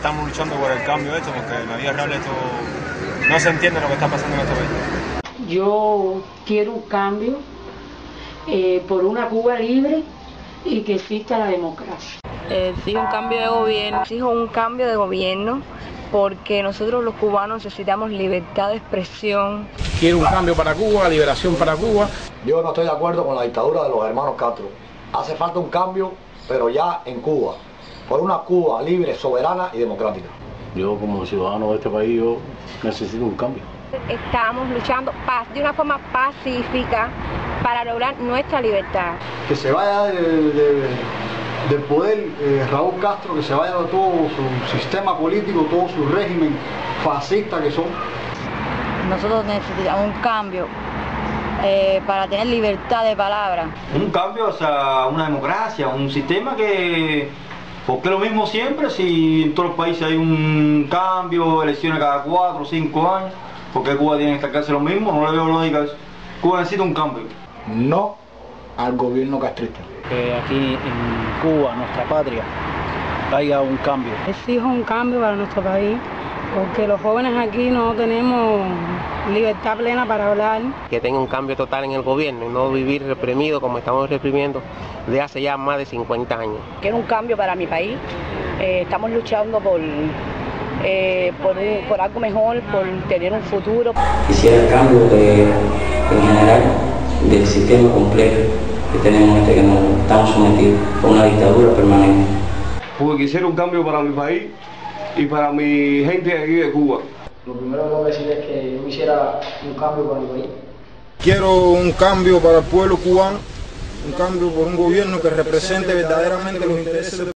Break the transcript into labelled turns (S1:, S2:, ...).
S1: estamos luchando por el cambio de esto, porque en la vida real esto no se entiende lo que está pasando en este país.
S2: Yo quiero un cambio por una Cuba libre y que exista la democracia.
S3: Exijo un cambio de gobierno, exijo un cambio de gobierno porque nosotros los cubanos necesitamos libertad de expresión.
S4: Quiero un cambio para Cuba, liberación para Cuba.
S5: Yo no estoy de acuerdo con la dictadura de los hermanos Castro. Hace falta un cambio, pero ya en Cuba, por una Cuba libre, soberana y democrática.
S6: Yo como ciudadano de este país, yo necesito un cambio.
S3: Estamos luchando de una forma pacífica para lograr nuestra libertad.
S7: Que se vaya del poder Raúl Castro, que se vaya de todo su sistema político, todo su régimen fascista que son.
S3: Nosotros necesitamos un cambio para tener libertad de palabra.
S8: Un cambio hacia una democracia, un sistema que... Porque lo mismo siempre, si en todos los países hay un cambio, elecciones cada 4 o 5 años, ¿por qué Cuba tiene que estancarse lo mismo? No le veo lógica a eso. Cuba necesita un cambio.
S4: No al gobierno castrista.
S6: Que aquí en Cuba, nuestra patria, haya un cambio.
S2: Exijo un cambio para nuestro país, porque los jóvenes aquí no tenemos libertad plena para hablar.
S9: Que tenga un cambio total en el gobierno y no vivir reprimido como estamos reprimiendo de hace ya más de 50 años.
S3: Quiero un cambio para mi país. Estamos luchando por algo mejor, por tener un futuro.
S10: Quisiera el cambio en general del sistema completo que tenemos, que nos estamos sometidos a una dictadura permanente.
S11: Porque quisiera un cambio para mi país y para mi gente de aquí de Cuba.
S12: Lo primero que tengo que decir es que yo quisiera un cambio para mi país.
S4: Quiero un cambio para el pueblo cubano, un cambio por un gobierno que represente verdaderamente los intereses